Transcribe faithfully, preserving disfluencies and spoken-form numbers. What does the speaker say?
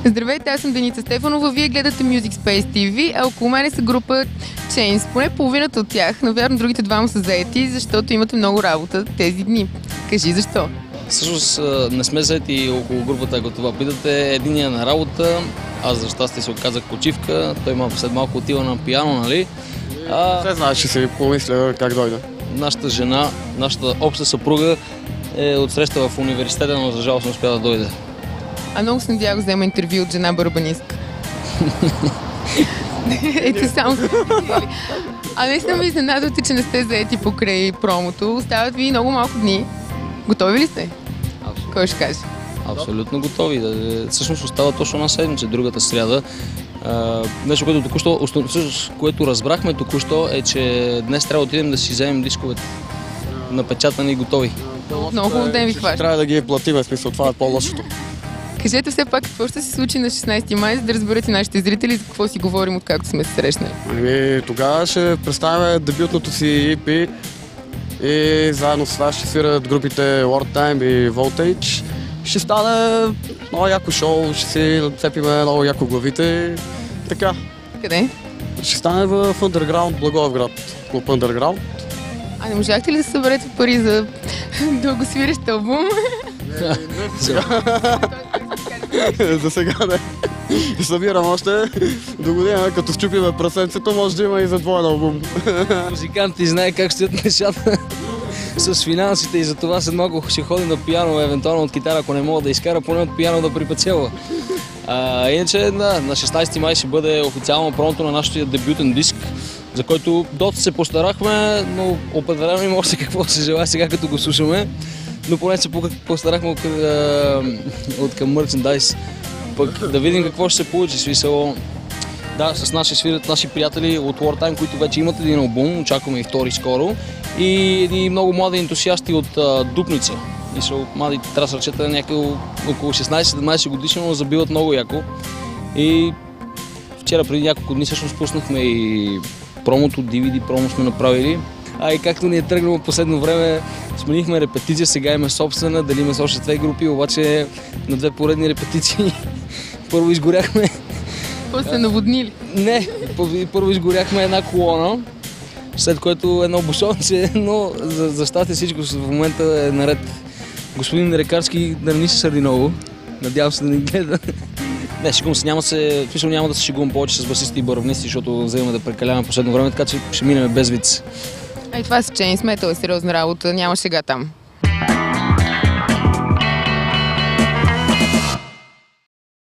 Здравейте, аз съм Деница Стефанова, вие гледате Music Space ти ви, а около мене са група Chains, поне половината от тях, но вярно другите двама са заети, защото имате много работа тези дни. Кажи защо? Всъщност не сме заети около групата, ако това питате. Единия на работа, аз за щастие се оказах почивка, той има след малко отива на пиано, нали? А... Не знаеш, че си помисля как дойде. Нашата жена, нашата обща съпруга е отсреща в университета, но за жалост не успя да дойде. А много се надявах да взема интервю от жена барабанистка. Ето само. А наистина ме изненадвате, че не сте заети покрай промото. Остават ви много малко дни. Готови ли сте? Абсолютно. Кой ще каже? Абсолютно готови. Всъщност остава точно една седмица, другата сряда. Нещо, което току-що, което разбрахме току-що е, че днес трябва да отидем да си вземем дисковете напечатани и готови. Много хубав ден ви хваща. Трябва да ги платим, в смисъл, това е по-лошото. Кажете все пак какво ще се случи на шестнайсети май, за да разберете нашите зрители за какво си говорим, откакто сме се срещнали. Ами, тогава ще представяме дебютното си и пи и заедно с вас ще свират групите Wartime и Voltage. Ще стане много яко шоу, ще си нацепиме много яко главите. Така. Къде? Ще стане в Underground, Благоевград, клуб Underground. А не можахте ли да съберете пари за дългосвирещ албум? За сега не. Събирам още до година, като счупиме прасенцето, може да има и за двоен албум. Музикантите знае как стоят нещата с финансите и за това след малко ще ходим на пиано, евентуално от китара, ако не мога да изкара, поне от пиано да припечелва. А, иначе да, на шестнайсети май ще бъде официално промото на нашия дебютен диск, за който доста се постарахме, но определено има още какво да се желая сега, като го слушаме. Но поне се постарахме от, от към мерчендайз, пък да видим какво ще се получи. Смисъл, да, с нас ще свирят наши приятели от Wartime, които вече имат един албум, очакваме и втори скоро. И едни много млади ентусиасти от а, Дупница. И са млади трасърчета, някакво около шестнайсет-седемнайсет годишни, но забиват много яко. И вчера преди няколко дни всъщност пуснахме и промото, ди ви ди промо сме направили. А и както ни е тръгнало последно време, сменихме репетиция, сега имаме собствена, делиме с още две групи, обаче на две поредни репетиции първо изгоряхме... После наводнили? Не, първо изгоряхме една колона, след което едно бушонче, но за, за щастие всичко в момента е наред. Господин Рекарски да не ни се сърди много, надявам се да ни гледа. Не, шегувам се, няма, се, смисъл, няма да се шегувам повече с басисти и барабанисти, защото вземаме да прекаляваме последно време, така че ще минем без виц. А и това с Chains Metal е сериозна работа, няма шега там.